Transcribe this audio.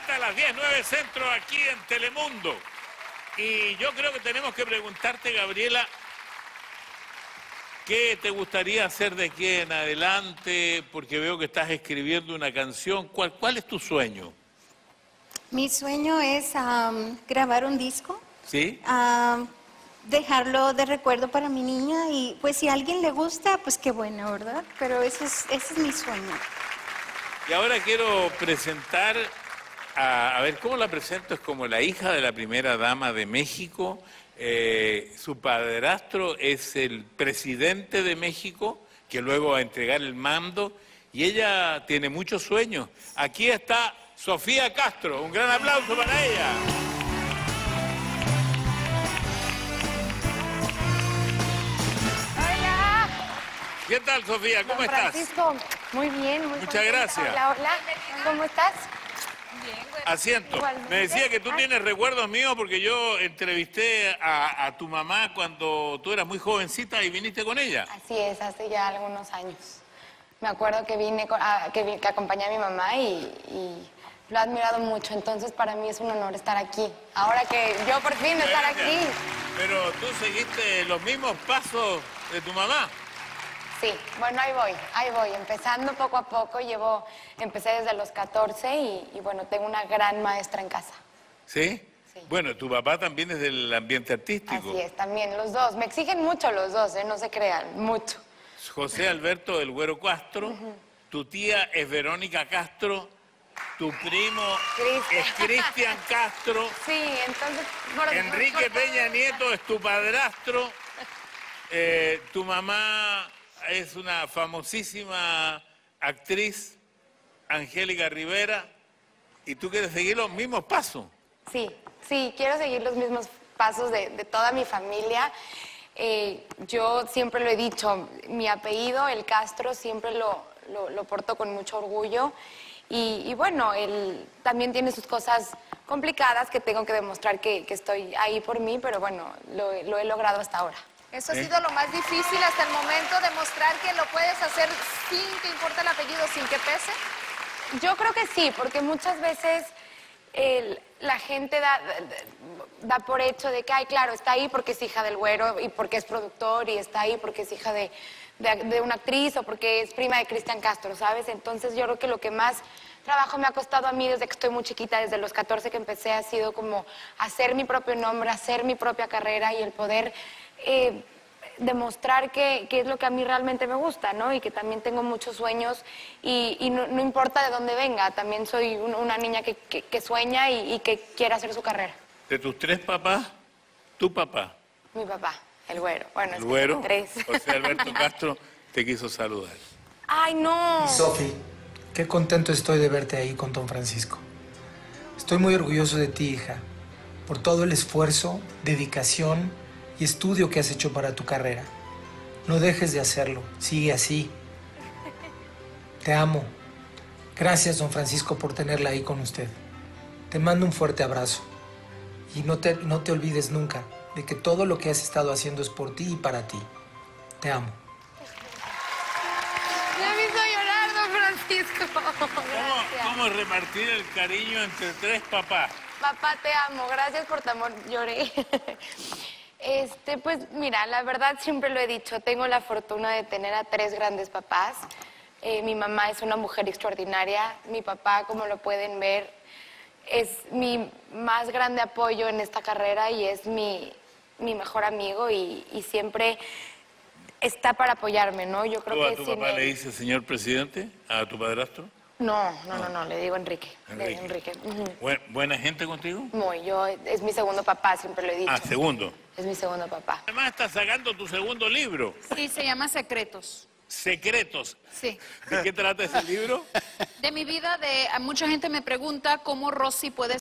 hasta las 10:09 Centro aquí en Telemundo. Y yo creo que tenemos que preguntarte, Gabriela, ¿qué te gustaría hacer de aquí en adelante? Porque veo que estás escribiendo una canción. ¿Cuál es tu sueño? Mi sueño es grabar un disco, ¿Sí? dejarlo de recuerdo para mi niña y pues si a alguien le gusta, pues qué bueno, ¿verdad? Pero ese es mi sueño. Y ahora quiero presentar, a ver, ¿cómo la presento? Es como la hija de la primera dama de México. Su padrastro es el presidente de México, que luego va a entregar el mando, y ella tiene muchos sueños. Aquí está Sofía Castro, un gran aplauso para ella. Hola. ¿Qué tal, Sofía? ¿Cómo estás? Francisco, muy bien, muy Muchas contenta. gracias. Hola, hola. ¿Cómo estás? Asiento. Igualmente. Me decía que tú tienes recuerdos míos porque yo entrevisté a tu mamá cuando tú eras muy jovencita y viniste con ella. Así es, hace ya algunos años. Me acuerdo que que acompañé a mi mamá y lo he admirado mucho, entonces para mí es un honor estar aquí. Ahora que yo por fin estar aquí. Pero tú seguiste los mismos pasos de tu mamá. Sí, bueno, ahí voy, empezando poco a poco. Empecé desde los 14 y bueno, tengo una gran maestra en casa. ¿Sí? Sí. Bueno, tu papá también es del ambiente artístico. Así es, también, los dos. Me exigen mucho los dos, no se crean, mucho. José Alberto del Güero Castro, tu tía es Verónica Castro, tu primo es Cristian Castro, Sí, entonces... Enrique Peña Nieto es tu padrastro, tu mamá es una famosísima actriz, Angélica Rivera, y tú quieres seguir los mismos pasos. Sí, quiero seguir los mismos pasos de toda mi familia. Yo siempre lo he dicho, mi apellido, el Castro, siempre lo porto con mucho orgullo. Y bueno, él también tiene sus cosas complicadas que tengo que demostrar que estoy ahí por mí, pero bueno, lo he logrado hasta ahora. Eso ha sido lo más difícil hasta el momento, demostrar que lo puedes hacer sin que importe el apellido, sin que pese. Yo creo que sí, porque muchas veces la gente da por hecho de que, ay, claro, está ahí porque es hija del Güero y porque es productor y está ahí porque es hija de una actriz o porque es prima de Cristian Castro, ¿sabes? Entonces yo creo que lo que más trabajo me ha costado a mí desde que estoy muy chiquita, desde los 14 que empecé, ha sido como hacer mi propio nombre, hacer mi propia carrera y el poder demostrar que es lo que a mí realmente me gusta, ¿no? Y que también tengo muchos sueños y no importa de dónde venga, también soy una niña que sueña y que quiere hacer su carrera. De tus tres papás, tu papá. Mi papá, el Güero. Bueno, El es Güero, que tres. José Alberto Castro, te quiso saludar. ¡Ay, no! Y Sofi, qué contento estoy de verte ahí con don Francisco. Estoy muy orgulloso de ti, hija, por todo el esfuerzo, dedicación y estudio que has hecho para tu carrera. No dejes de hacerlo, sigue así. Te amo. Gracias, don Francisco, por tenerla ahí con usted. Te mando un fuerte abrazo. Y no te olvides nunca de que todo lo que has estado haciendo es por ti y para ti. Te amo. Ya me hizo llorar, don Francisco. Gracias. ¿Cómo repartir el cariño entre tres papás? Papá, te amo. Gracias por tu amor. Lloré. Pues mira, la verdad siempre lo he dicho. Tengo la fortuna de tener a tres grandes papás. Mi mamá es una mujer extraordinaria. Mi papá, como lo pueden ver, es mi más grande apoyo en esta carrera y es mi mejor amigo y siempre está para apoyarme, ¿no? Yo creo ¿Tú que a tu sin papá él... le dices señor presidente? ¿A tu padrastro? No, le digo Enrique. Enrique. Ujú. ¿Buena gente contigo? Es mi segundo papá, siempre lo he dicho. Ah, segundo. Es mi segundo papá. Además estás sacando tu segundo libro, Sí, se llama Secretos. Secretos. Sí. ¿De qué trata ese libro? De mi vida, mucha gente me pregunta cómo Rosy puede